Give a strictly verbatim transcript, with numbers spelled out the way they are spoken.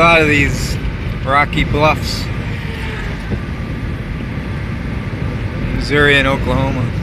lot of these rocky bluffs, Missouri and Oklahoma.